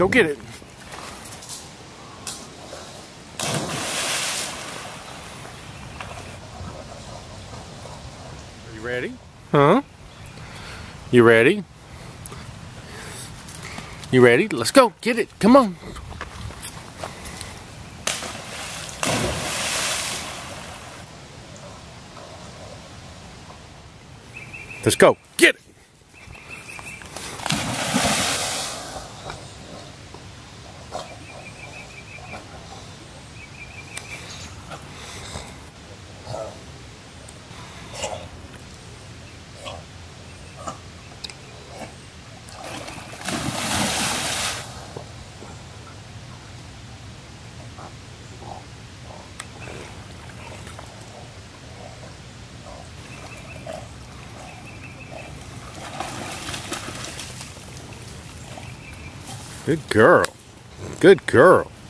Go get it. Are you ready? Huh? You ready? You ready? Let's go. Get it. Come on. Let's go. Get it. Good girl. Good girl.